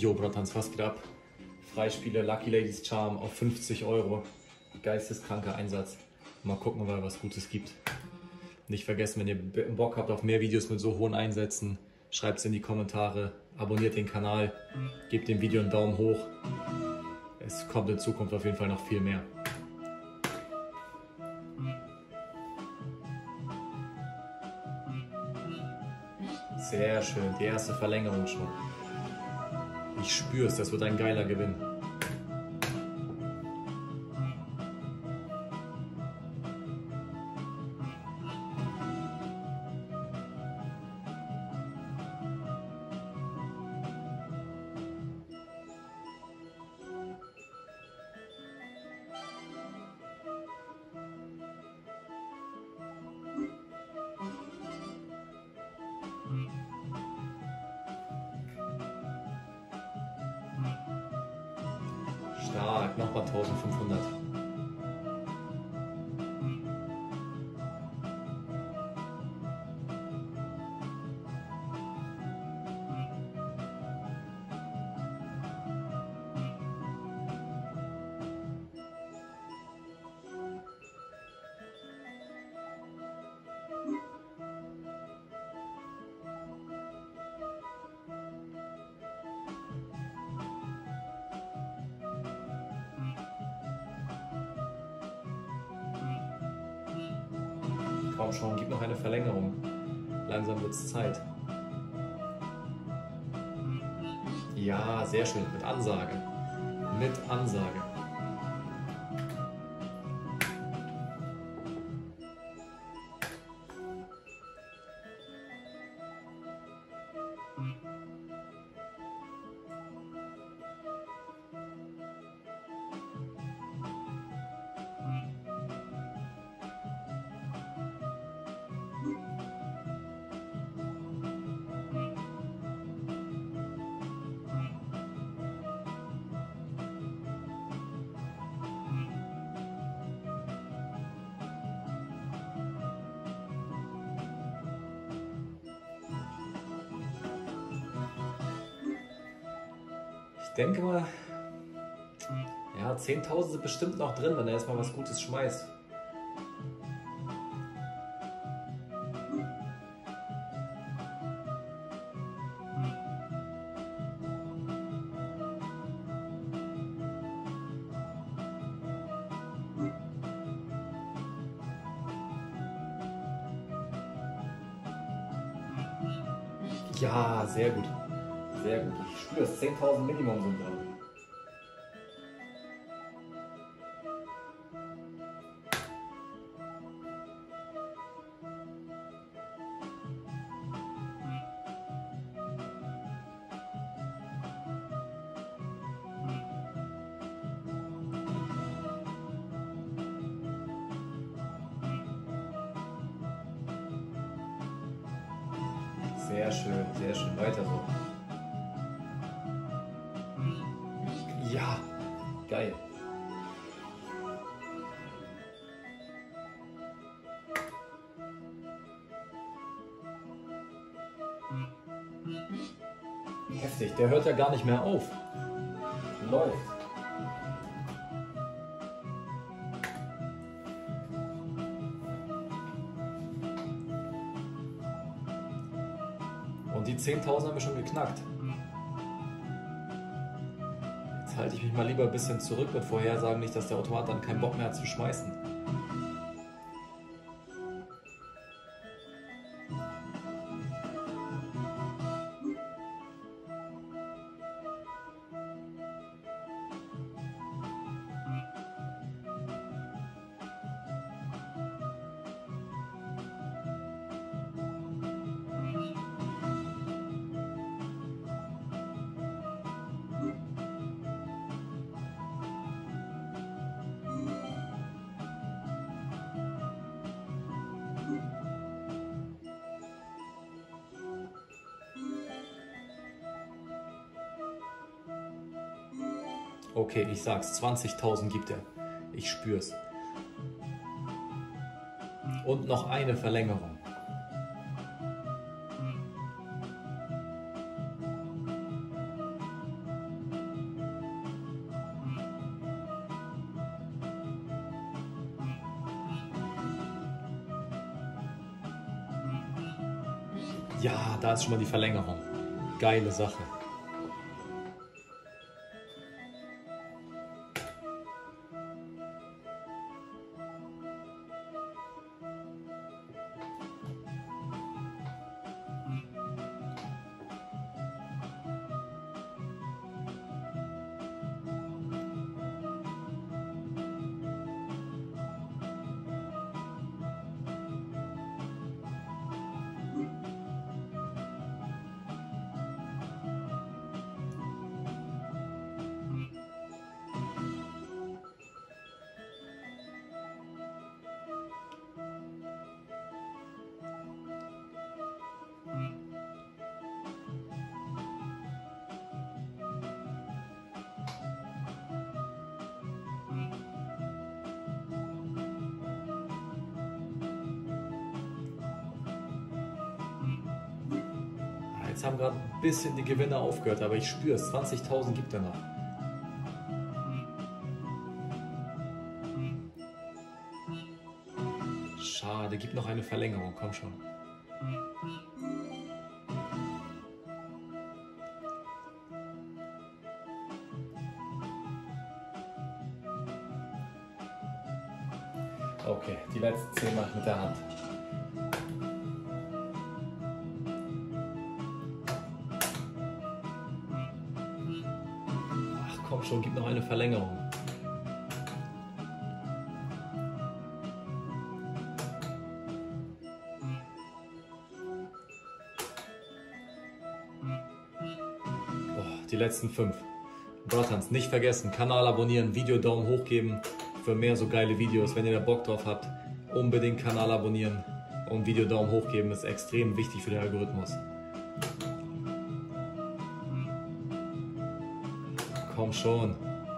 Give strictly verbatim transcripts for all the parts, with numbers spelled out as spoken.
Jo, Bratans, was geht ab? Freispiele Lucky Ladies Charm auf fünfzig Euro. Geisteskranker Einsatz. Mal gucken, ob es was Gutes gibt. Nicht vergessen, wenn ihr Bock habt auf mehr Videos mit so hohen Einsätzen, schreibt es in die Kommentare, abonniert den Kanal, gebt dem Video einen Daumen hoch. Es kommt in Zukunft auf jeden Fall noch viel mehr. Sehr schön, die erste Verlängerung schon. Ich spüre es, das wird ein geiler Gewinn. Stark, nochmal eintausendfünfhundert. Komm schon, gib noch eine Verlängerung. Langsam wird es Zeit. Ja, sehr schön. Mit Ansage. Mit Ansage. Ich denke mal, ja, zehntausend sind bestimmt noch drin, wenn er erstmal was Gutes schmeißt. Ja, sehr gut. Sehr gut. Ich spüre es. zehntausend Minimum sind drin. Sehr schön, sehr schön. Weiter so. Ja, geil. Heftig, der hört ja gar nicht mehr auf. Läuft. Und die zehntausend haben wir schon geknackt. Jetzt halte ich mich mal lieber ein bisschen zurück mit Vorhersagen, nicht, dass der Automat dann keinen Bock mehr hat zu schmeißen. Okay, ich sag's, zwanzigtausend gibt er. Ich spür's. Und noch eine Verlängerung. Ja, da ist schon mal die Verlängerung. Geile Sache. Jetzt haben gerade ein bisschen die Gewinner aufgehört, aber ich spüre es, zwanzigtausend gibt er noch. Schade, gibt noch eine Verlängerung, komm schon. Okay, die letzten zehn mache ich mit der Hand. Ach komm schon, gib noch eine Verlängerung. Boah, die letzten fünf. Brathans, nicht vergessen, Kanal abonnieren, Video Daumen hoch geben für mehr so geile Videos. Wenn ihr da Bock drauf habt, unbedingt Kanal abonnieren und Video Daumen hoch geben, ist extrem wichtig für den Algorithmus. Komm schon.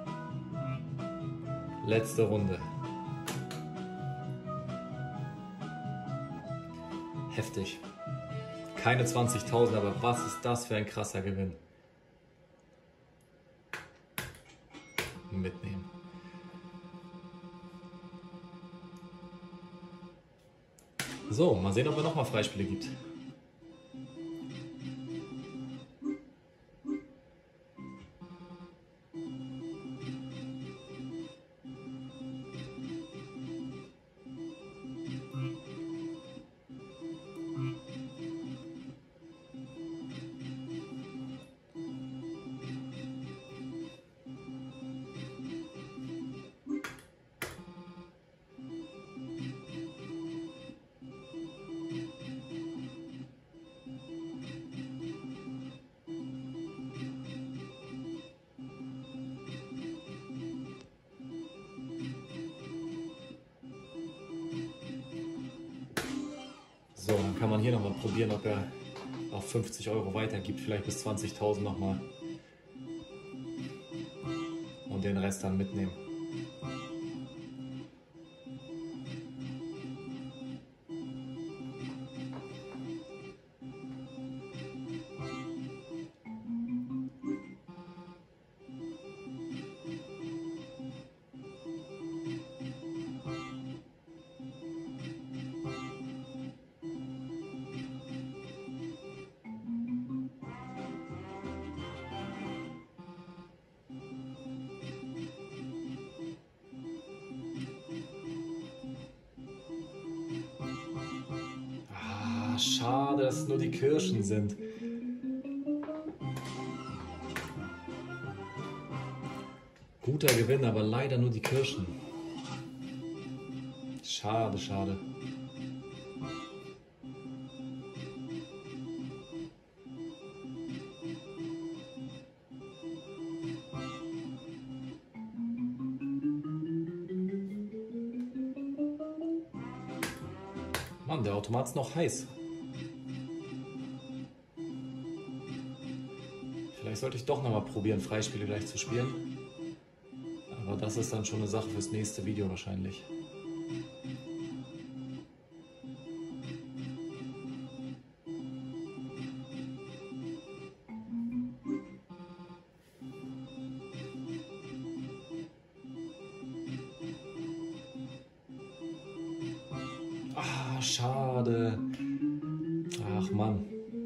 Letzte Runde. Heftig. Keine zwanzigtausend, aber was ist das für ein krasser Gewinn? Mitnehmen. So, mal sehen, ob es nochmal Freispiele gibt. So, dann kann man hier nochmal probieren, ob er auf fünfzig Euro weitergibt, vielleicht bis zwanzigtausend nochmal. Und den Rest dann mitnehmen. Schade, dass es nur die Kirschen sind. Guter Gewinn, aber leider nur die Kirschen. Schade, schade. Mann, der Automat ist noch heiß. Vielleicht sollte ich doch nochmal probieren, Freispiele gleich zu spielen. Aber das ist dann schon eine Sache fürs nächste Video wahrscheinlich. Ah, schade. Ach Mann.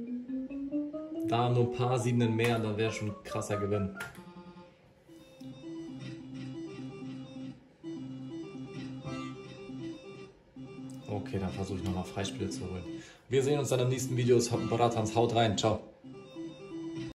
Da nur ein paar Siebenen mehr, dann wäre schon ein krasser Gewinn. Okay, dann versuche ich nochmal Freispiele zu holen. Wir sehen uns dann im nächsten Video. Baratans, haut rein. Ciao.